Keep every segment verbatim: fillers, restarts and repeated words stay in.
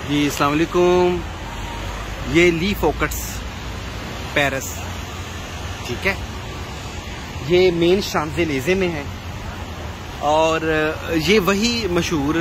जी अस्सलाम वालेकुम। ये ली फोकट्स पेरिस, ठीक है। ये मेन शांज़ेलिज़े में है और ये वही मशहूर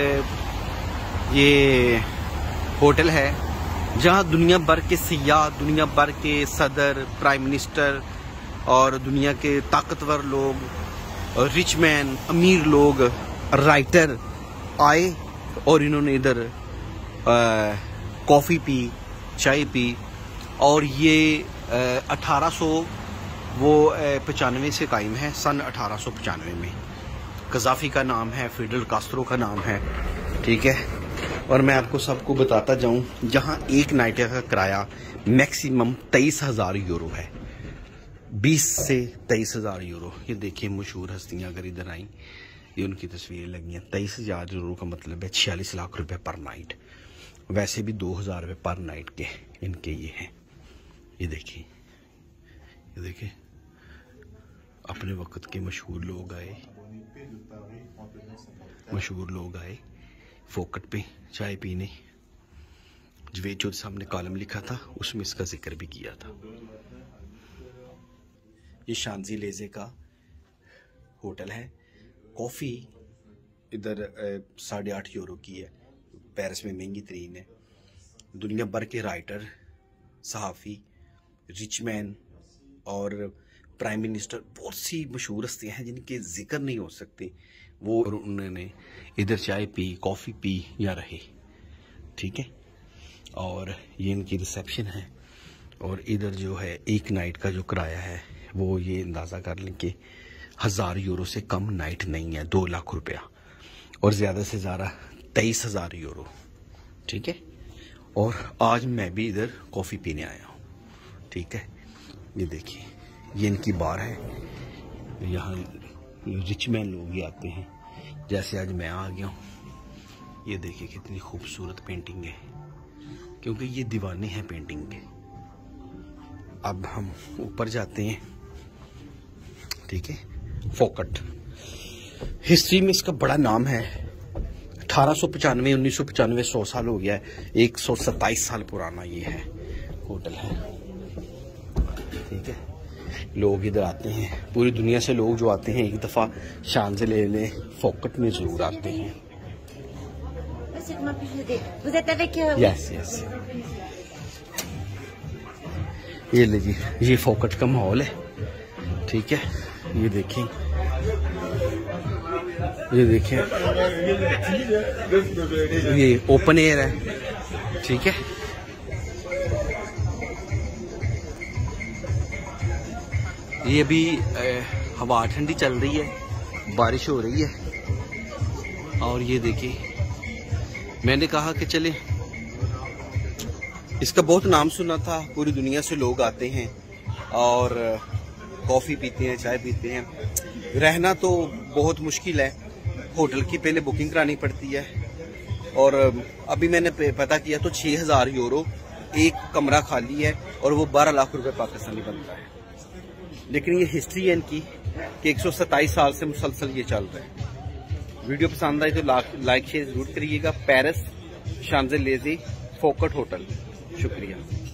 ये होटल है जहाँ दुनिया भर के सियाह, दुनिया भर के सदर, प्राइम मिनिस्टर और दुनिया के ताकतवर लोग, रिच मैन, अमीर लोग, राइटर आए और इन्होंने इधर कॉफ़ी पी, चाय पी। और ये अठारह सौ वो पचानवे से कायम है, सन अठारह सौ पचानवे में। कज़ाफ़ी का नाम है, फिडल कास्ट्रो का नाम है, ठीक है। और मैं आपको सबको बताता जाऊं, जहां एक नाइट का किराया मैक्सिमम तेईस हजार यूरो है, बीस से तेईस हजार यूरो। ये देखिए मशहूर हस्तियां अगर इधर आई, ये उनकी तस्वीरें लगी हैं। तेईस हजार यूरो का मतलब है छियालीस लाख रुपए पर नाइट। वैसे भी दो हजार रुपये पर नाइट के इनके ये हैं। ये देखिए, ये देखिए अपने वक्त के मशहूर लोग आए, मशहूर लोग आए फोकट पे चाय पीने। जवेद चौधरी साहब ने कॉलम लिखा था, उसमें इसका जिक्र भी किया था। ये शांज़ेलिज़े का होटल है। कॉफ़ी इधर साढ़े आठ यूरो की है, पेरिस में महंगी तरीन है। दुनिया भर के राइटर, सहाफ़ी, रिच मैन और प्राइम मिनिस्टर, बहुत सी मशहूर हस्तियाँ हैं जिनके जिक्र नहीं हो सकते, वो उन्होंने इधर चाय पी, कॉफ़ी पी या रहे, ठीक है। और ये इनकी रिसेप्शन है। और इधर जो है एक नाइट का जो किराया है वो ये अंदाज़ा कर लें कि हज़ार यूरो से कम नाइट नहीं है, दो लाख रुपया, और ज़्यादा से ज़्यादा तेईस हज़ार यूरो, ठीक है। और आज मैं भी इधर कॉफ़ी पीने आया हूँ, ठीक है। ये देखिए, ये इनकी बार है। यहाँ रिच मैन लोग भी आते हैं, जैसे आज मैं आ गया हूँ। ये देखिए कितनी खूबसूरत पेंटिंग है, क्योंकि ये दीवाने हैं पेंटिंग के। अब हम ऊपर जाते हैं, ठीक है। फोकट हिस्ट्री में इसका बड़ा नाम है। अठारह सौ पचानवे उन्नीस सौ पचानवे सौ साल हो गया है। एक सौ सत्ताईस साल पुराना ये है होटल है, ठीक है। लोग इधर आते हैं, पूरी दुनिया से लोग जो आते हैं एक दफ़ा शांज़ेलिज़े फोकट में ज़रूर आते हैं। यस यस, ये लीजिए, ये फोकट का माहौल है, ठीक है। ये देखिए, ये देखिए, ये ओपन एयर है, ठीक है। ये अभी हवा ठंडी चल रही है, बारिश हो रही है। और ये देखिए, मैंने कहा कि चले, इसका बहुत नाम सुना था, पूरी दुनिया से लोग आते हैं और कॉफ़ी पीते हैं, चाय पीते हैं। रहना तो बहुत मुश्किल है, होटल की पहले बुकिंग करानी पड़ती है। और अभी मैंने पता किया तो छः हज़ार यूरो एक कमरा खाली है, और वो बारह लाख रुपए पाकिस्तानी बनता है। लेकिन ये हिस्ट्री है इनकी कि एक सौ सत्ताईस साल से मुसलसल ये चल रहा है। वीडियो पसंद आई तो लाइक शेयर जरूर करिएगा। पेरिस शांज़ेलिज़े फोकट होटल, शुक्रिया।